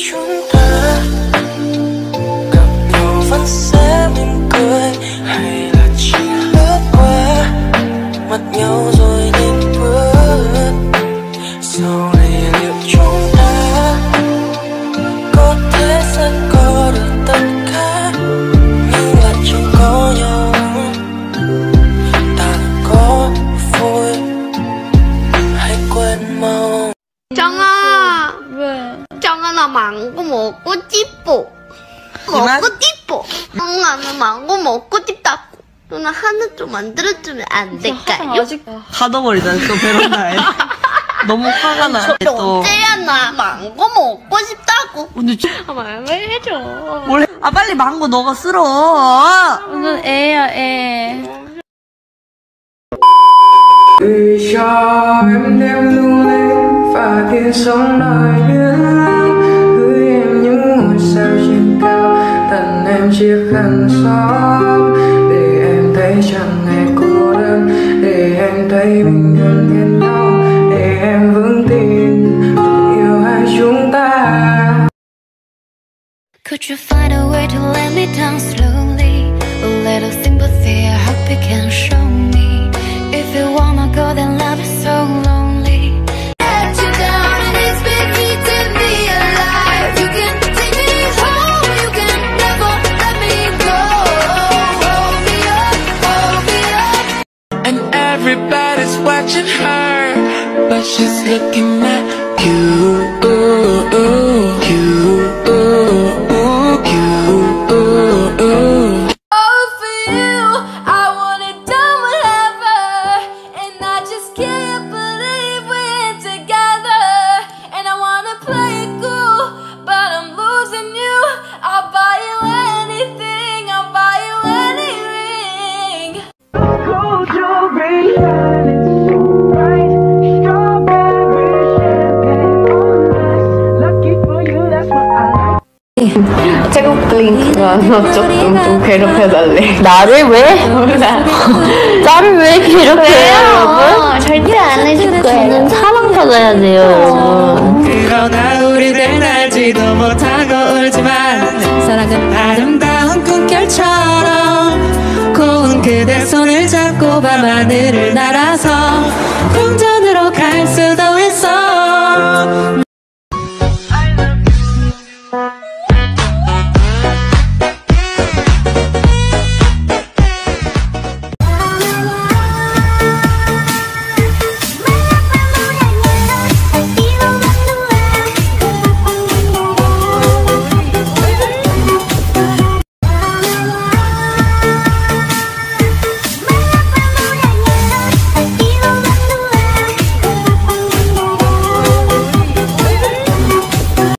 chúng ta gặp nhau vẫn sẽ mỉm cười, hay là chỉ lướt qua mặt nhau rồi nhìn bước. Sau này liệu chúng ta có thể sẽ có được tất cả, nhưng là chẳng có nhau. Ta có vui hãy quên mau. 정아, 왜? 정아 나 망고 먹고 싶어. 먹고 싶어. 정아 나 망고 먹고 싶다고. 누나 하나 좀 만들어주면 안 될까요? 아직 가둬버리자 또 베란다에. 너무 화가 나. 또. 어째야 나 망고 먹고 싶다고. 근데 말 해줘. 뭘? 아 빨리 망고 너가 쓸어. 오늘 애야 애. Gửi cho em đêm lung linh và tiếng sóng nơi biển lặng, gửi em những ngôi sao trên cao, tặng em chiếc khăn xóm để em thấy chẳng hề cô đơn, để em thấy mình gần bên nhau, để em vững tin yêu hai chúng ta. Could you find a way to let me down slowly? A little sympathy, I hope you can show me. If you wanna go, then love is so lonely. Let you down and it's been eating me alive. You can take me home, you can never let me go. Hold me up. And everybody's watching her, but she's looking at you. 태국 링크가 좀 괴롭혀달래. 나를 왜? 몰라. 나를 왜 괴롭혀요, 여러분? 절대 안 해줄 거예요. 저는 사랑받아야 돼요, 여러분. 그러나 우리들 알지도 못하고 울지만 사랑은 아름다운 꿈결처럼 고운 그대 손을 잡고 밤하늘을 날아서 궁전으로 갈 수